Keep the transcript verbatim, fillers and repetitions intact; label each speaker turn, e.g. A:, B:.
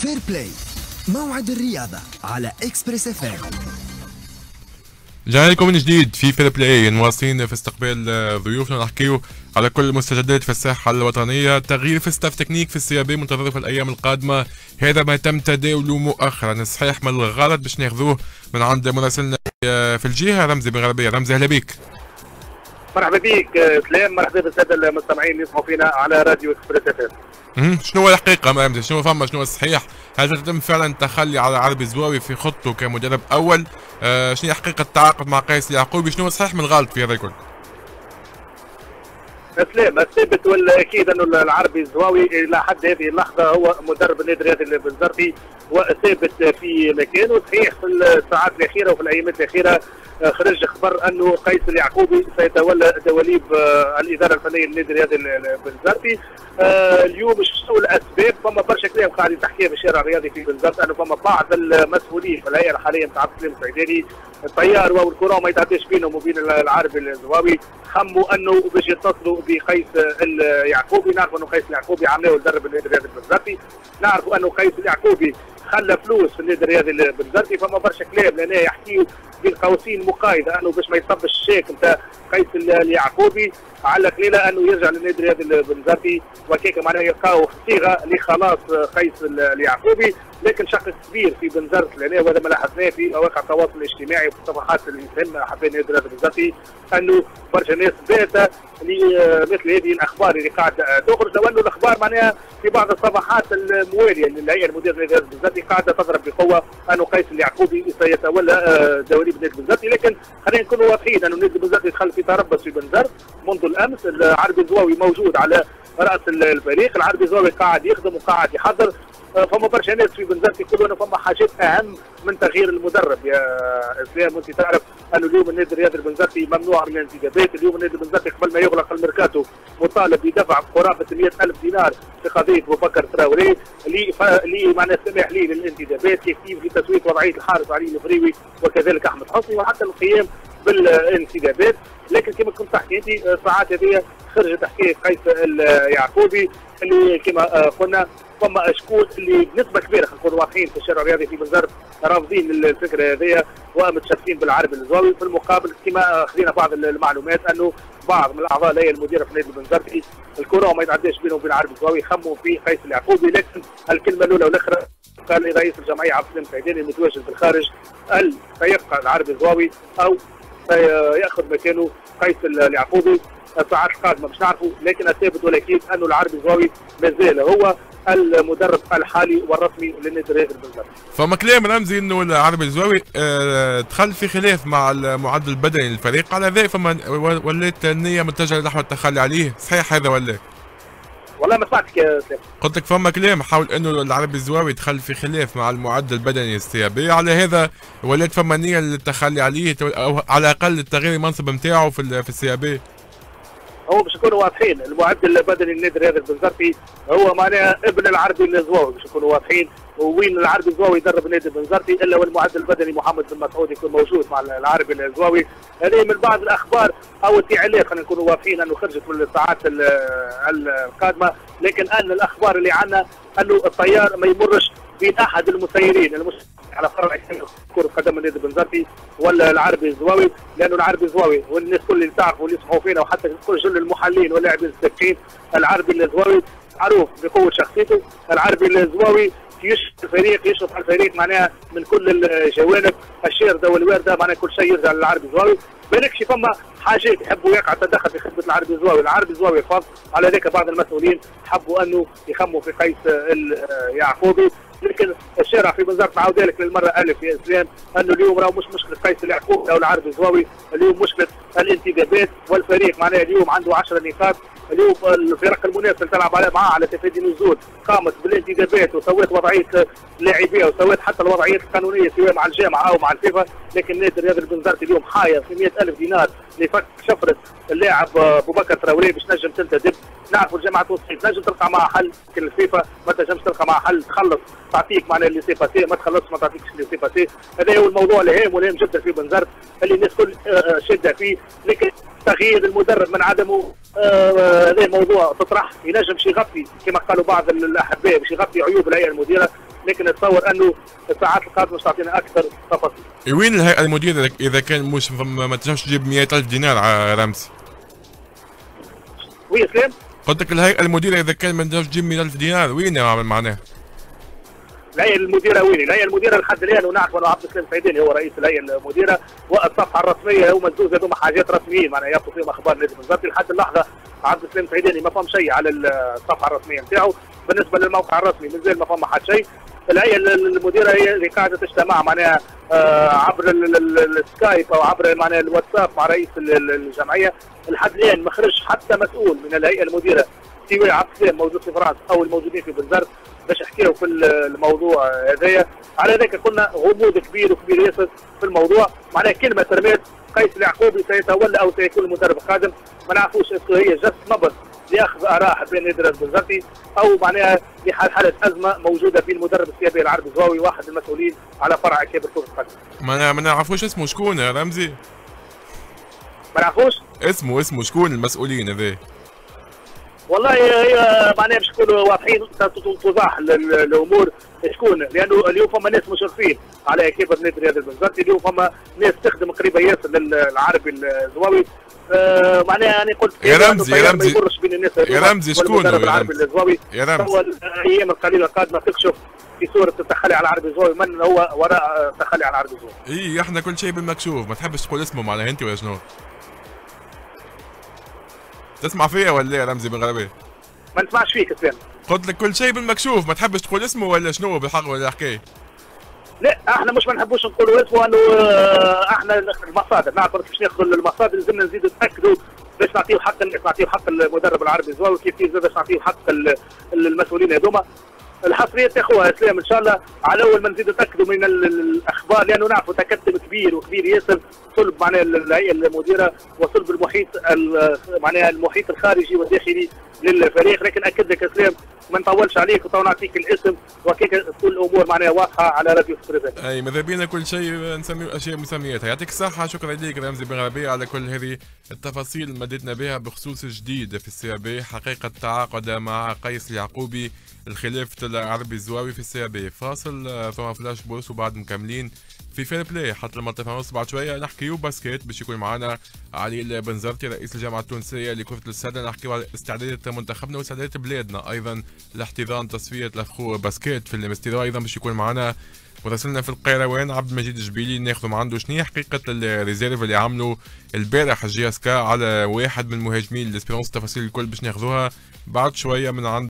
A: فير بلاي، موعد الرياضة على اكسبريس اف ام.
B: جانا لكم من جديد في فير بلاي، مواصلين في استقبال ضيوفنا نحكيو على كل المستجدات في الساحة الوطنية، تغيير في ستاف تكنيك في السيابي منتظر في الأيام القادمة. هذا ما تم تداوله مؤخرا، صحيح من الغلط باش ناخذوه من عند مراسلنا في الجهة رمزي بن غربية. رمزي أهلا بك.
C: مرحبا بك سلام، مرحبا بالساده المستمعين اللي يسمعوا فينا على راديو اكسبريس اف ام.
B: شنو هو الحقيقة رمزي؟ شنو فما شنو الصحيح؟ هل تتم فعلا التخلي على عربي الزواوي في خطه كمدرب أول؟ آه شنو هي حقيقة التعاقد مع قيس اليعقوبي؟ شنو الصحيح من الغلط في هذا الكل؟
C: سلام، الثابت والاكيد انه العربي الزواوي الى حد هذه اللحظه هو مدرب النادي الرياضي البنزرتي وثابت في مكانه. صحيح في الساعات الاخيره وفي الايامات الاخيره خرج خبر انه قيس اليعقوبي سيتولى دواليب الاداره الفنيه للنادي الرياضي البنزرتي. اليوم شنو الاسباب؟ فما برشا كلام قاعد تحكيها في الشارع الرياضي في بنزرت، انه فما بعض المسؤولين في الهيئه الحاليه نتاع سليم السعيداني الطيار والكره ما يتعداش بينهم وبين العربي الزواوي، خموا انه باش يتصلوا بقيس اليعقوبي. نعرفوا انه قيس اليعقوبي عملوه مدرب النادي الرياضي البنزرتي، نعرفوا انه قيس اليعقوبي خلى فلوس في النادي الرياضي البنزرتي. فما برشا كلام لان يحكيوا بين قوسين مقايضه انه باش ما يصبش الشيك نتاع قيس اليعقوبي على قليله انه يرجع للنادي الرياضي البنزرتي، وكيك معناها يلقاو صيغه لخلاص قيس اليعقوبي. لكن شق كبير في بنزرت لهنا، وهذا ما لاحظناه في مواقع التواصل الاجتماعي وفي الصفحات اللي تهم حتى النادي الرياضي البنزرتي، انه برشا ناس بات لمثل هذه الاخبار اللي قاعده تخرج، لو انه الاخبار معناها في بعض الصفحات المواليه للهيئه المدير النادي الرياضي البنزرتي قاعده تضرب بقوه انه قيس اليعقوبي سيتولى دواليب النادي البنزرتي. لكن خلينا نكونوا واضحين انه النادي البنزرتي دخل في تربص في بنزرت منذ الامس. العربي الزواوي موجود على راس الفريق، العربي الزواوي قاعد يخدم وقاعد يحضر. فما برشا ناس في بنزرت يقولوا انه فما حاجات اهم من تغيير المدرب يا اسلام. وانت تعرف انه اليوم النادي الرياضي البنزرتي ممنوع من الانتدابات. اليوم النادي البنزرتي قبل ما يغلق الميركاتو مطالب بدفع قرابه مئة ألف دينار في قضيه ابو بكر تراوري اللي ف... اللي معناه سمح لي للانتدابات، كيف لتسويه وضعيه الحارس علي الفريوي وكذلك احمد حسني، وحتى القيام بالانتدابات. لكن كما كنت تحكي انت الساعات هذه خرجت حكايه قيس اليعقوبي اللي كما قلنا فما شكون اللي بنسبه كبيره خلينا نكونوا واضحين في الشارع الرياضي في بنزرت رافضين الفكره هذه ومتشابهين بالعربي الزواوي. في المقابل كما خذينا بعض المعلومات انه بعض من الاعضاء اللي هي المديره في النادي البنزرتي الكره ما يتعداش بينهم وبين العربي الزواوي، خموا في قيس اليعقوبي. لكن الكلمه الاولى والاخرى قال رئيس الجمعيه عبد السلام السعيداني المتواجد في الخارج، هل سيبقى العربي الزواوي او سياخذ مكانه قيس اليعقوبي الساعات القادمه باش نعرفوا. لكن الثابت والاكيد انه العربي الزواوي مازال هو المدرب الحالي والرسمي للنادي الرياضي البنزرتي.
B: فما كلام رمزي انه العربي الزواوي اه دخل في خلاف مع المعدل البدني للفريق، على ذلك فما ولات النيه متجهه نحو التخلي عليه، صحيح هذا ولا؟
C: والله ما سمعتك يا سلام.
B: قلت لك فما كلام حول انه العربي الزواوي دخل في خلاف مع المعدل البدني السيابي، على هذا ولات فما نيه للتخلي عليه او على الاقل التغيير المنصب نتاعو في في السيابي.
C: هو باش نكونوا واضحين المعدل البدني للنادي الرياضي البنزرتي هو معناها ابن العربي الزواوي، باش نكونوا واضحين. وين العربي الزواوي يدرب النادي البنزرتي الا والمعدل البدني محمد بن مسعود يكون موجود مع العربي الزواوي. هذه من بعض الاخبار او التعليقات خلينا نكونوا واضحين انه خرجت في الساعات القادمه. لكن ان الاخبار اللي عندنا انه الطيار ما يمرش بين احد المسيرين المش على فرع كرة قدم النادي البنزرتي ولا العربي الزواوي، لانه العربي الزواوي والناس كل اللي تعرفوا واللي يسمعوا فينا وحتى كل جل المحللين واللاعبين السابقين، العربي الزواوي معروف بقوه شخصيته. العربي الزواوي يشرف الفريق يشرف على الفريق معناها من كل الجوانب، الشارده والوارده معناها كل شيء يرجع للعربي الزواوي. بالكش فما حاجات يحبوا يقع تدخل في خدمه العربي الزواوي، العربي الزواوي فاض على ذلك بعض المسؤولين حبوا انه يخموا في قيس اليعقوبي. لكن الشارع في بنزرت نعاود لك للمره الف يا اسلام انه اليوم راهو مش مشكله قيس اليعقوبي او العربي الزواوي، اليوم مشكله الانتدابات والفريق معناها اليوم عنده عشرة نقاط. اليوم الفرق المنافسه اللي تلعب معاه على تفادي النزول قامت بالانتدابات وسوت وضعيه لاعبيها وسوت حتى الوضعيات القانونيه سواء مع الجامعه او مع الفيفا. لكن النادي الرياضي البنزرتي اليوم حاير في مئة ألف دينار لفك شفره اللاعب ابو بكر تراوري باش نجم تنتدب. نعرفوا الجامعه التونسيه نجم تلقى معها حل، لكن الفيفا ما تنجمش تلقى معها حل تخلص تعطيك معناها اللي سي باسي، ما تخلصش ما تعطيكش اللي سي باسي. هذا هو الموضوع الهام والهام جدا في بنزرت اللي الناس كل شاده فيه. لكن تغيير المدرب من عدمه هذا آه موضوع تطرح ينجم باش يغطي كما قالوا بعض الاحباء باش يغطي عيوب الهيئه المديره. لكن نتصور انه الساعات القادمه باش تعطينا اكثر تفاصيل.
B: وين الهيئه المديره اذا كان مش ما تنجمش تجيب مئة ألف دينار على رمزي؟
C: وين سلام؟
B: قلت لك الهيئه المديره اذا كان ما تنجمش تجيب مئة ألف دينار وين معناها؟
C: الهيئه المديره وين؟ الهيئه المديره لحد الان ونعرف انه عبد السلام سعيداني هو رئيس الهيئه المديره، والصفحه الرسميه هما زوز هذوما حاجات رسميين معناها يبقوا فيهم اخبار نادي بنزرتي. لحد اللحظه عبد السلام سعيداني ما فهم شيء على الصفحه الرسميه نتاعو. بالنسبه للموقع الرسمي مازال ما فهم حد شيء. الهيئه المديره هي اللي قاعده تجتمع معناها آه عبر السكايب او عبر معناها الواتساب مع رئيس الجمعيه. لحد الان ما خرج حتى مسؤول من الهيئه المديره سوى عبد السلام موجود في فرنسا او الموجودين في بنزرت باش يحكيوا في الموضوع هذايا. على ذلك قلنا غموض كبير وكبير ياسر في الموضوع. معناها كلمه رمات قيس اليعقوبي سيتولى او سيكون المدرب القادم. ما نعرفوش اسمه هي جس نبض لاخذ اراء بين نادي بنزرتي او معناها لحال حاله ازمه موجوده بين المدرب السيابي العربي الزواوي واحد المسؤولين على فرع كبر كره القدم.
B: ما ما نعرفوش اسمه شكون يا رمزي؟
C: ما نعرفوش
B: اسمه اسمه شكون المسؤولين هذا؟
C: والله هي معناها باش نكونوا واضحين توضح الامور شكون، لانه اليوم فما ناس مشرفين على كبر نادي رياضي بنزرتي. اليوم فما ناس تخدم قريبه ياسر للعربي الزواوي. آه معناها انا قلت
B: يا رمزي يا رمزي
C: بين الناس
B: يا رمزي شكون
C: العربي الزواوي
B: يا رمزي؟
C: الايام القليله القادمه تكشف في صوره التخلي على العربي الزواوي من هو وراء التخلي على العربي الزواوي.
B: اي احنا كل شيء بالمكشوف، ما تحبش تقول اسمه معناها انت ولا شنو؟ تسمع فيا ولا يا رمزي بالغربية؟
C: ما نسمعش فيك اسلام.
B: قلت لك كل شيء بالمكشوف، ما تحبش تقول اسمه ولا شنو بالحق ولا الحكايه؟
C: لا احنا مش ما نحبوش نقولوا اسمه، انه احنا المصادر نعرف كيفاش ناخذوا المصادر. لازمنا نزيدوا نتاكدوا باش نعطيو حق نعطيو حق المدرب العربي الزواوي كيف كيف باش نعطيو حق المسؤولين هذوما. الحصريه تاخوها اسلام ان شاء الله على اول ما نزيدوا نتاكدوا من الاخبار، لانه نعرفوا تكتم كبير وكبير ياسر صلب معناها الهيئه المديره وصلب المحيط معناها المحيط الخارجي والداخلي للفريق. لكن اكد لك اسلام ما نطولش عليك وتو نعطيك الاسم وكيك تكون الامور معناها واضحه على راديو ستريفن.
B: اي ماذا بينا كل شيء نسميه اشياء مسمياتها. يعطيك الصحه، شكرا لك رمزي بن ربيع على كل هذه التفاصيل اللي مددنا بها بخصوص جديد في السي بي. حقيقه تعاقد مع قيس اليعقوبي الخلافة العربي الزواوي في السي بي. فاصل ثم فلاش بوس وبعد مكملين في فير بلاي حتى لما ونص. بعد شويه نحكيو باسكيت باش يكون معنا علي البنزرتي رئيس الجامعه التونسيه لكره السله. نحكيو على استعدادات منتخبنا واستعدادات بلادنا ايضا لاحتضان تصفيه الاخو باسكيت في الاستديو. ايضا باش يكون معنا مراسلنا في القيروان عبد المجيد الجبيلي ناخذ من عنده شنو حقيقه الريزيرف اللي عملوا البارح الجي اس كا على واحد من المهاجمين الاسبيرونس. التفاصيل الكل باش ناخذوها بعد شويه من عند